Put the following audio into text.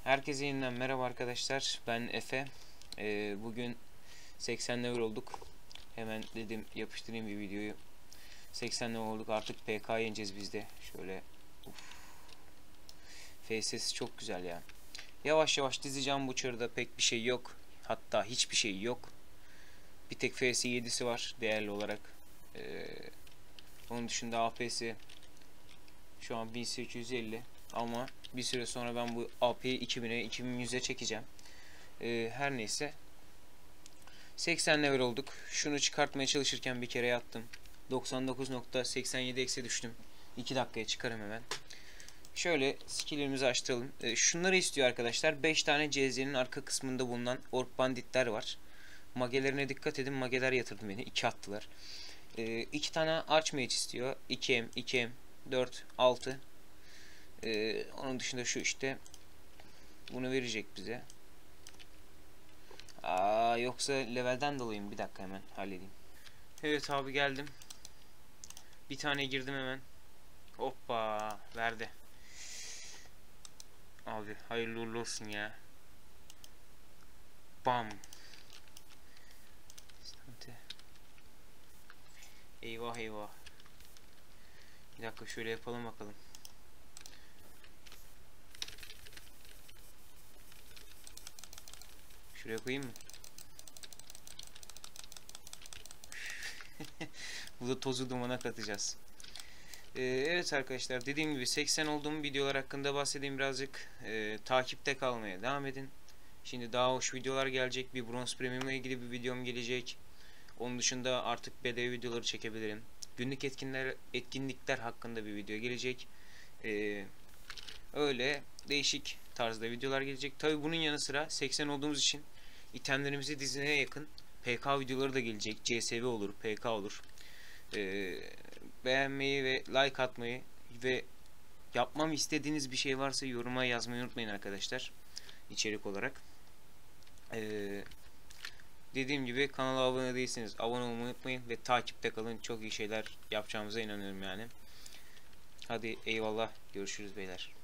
Herkese yeniden merhaba arkadaşlar. Ben Efe. Bugün 80 level olduk. Hemen dedim yapıştırayım bir videoyu. 80 level olduk. Artık PK yeneceğiz biz de. Şöyle. FSS çok güzel ya. Yavaş yavaş dizeceğim bu çarda. Pek bir şey yok. Hatta hiçbir şey yok. Bir tek FS 7'si var değerli olarak. Onun dışında AP'si şu an 1850. Ama bir süre sonra ben bu AP'yi 2000'e 2100'e çekeceğim. Her neyse. 80 level olduk. Şunu çıkartmaya çalışırken bir kere yattım. 99.87 eksi düştüm. 2 dakikaya çıkarım hemen. Şöyle skill'imizi açtıralım. Şunları istiyor arkadaşlar. 5 tane CZ'nin arka kısmında bulunan ork banditler var. Magelerine dikkat edin. Mageler yatırdı beni. 2 attılar. 2 tane archmage istiyor. 2M, 2M, 4, 6. Onun dışında şu işte. Bunu verecek bize. Yoksa levelden dolayı bir dakika hemen halledeyim. Evet abi geldim. Bir tane girdim hemen. Hoppa verdi. Abi hayırlı uğurlu olsun ya. Bam. Eyvah eyvah. Bir dakika şöyle yapalım bakalım. Şuraya koyayım mı? Bu da tozu dumana katacağız. Evet arkadaşlar, dediğim gibi 80 olduğum videolar hakkında bahsedeyim birazcık. Takipte kalmaya devam edin. Şimdi daha hoş videolar gelecek. Bir bronz premiumla ilgili bir videom gelecek. Onun dışında artık bedava videoları çekebilirim. Günlük etkinlikler hakkında bir video gelecek. Öyle değişik tarzda videolar gelecek. Tabi bunun yanı sıra 80 olduğumuz için itemlerimizi dizine yakın PK videoları da gelecek. CSV olur, PK olur. Beğenmeyi ve like atmayı ve yapmam istediğiniz bir şey varsa yoruma yazmayı unutmayın arkadaşlar. İçerik olarak. Dediğim gibi kanala abone değilseniz abone olmayı unutmayın ve takipte kalın. Çok iyi şeyler yapacağımıza inanıyorum yani. Hadi eyvallah, görüşürüz beyler.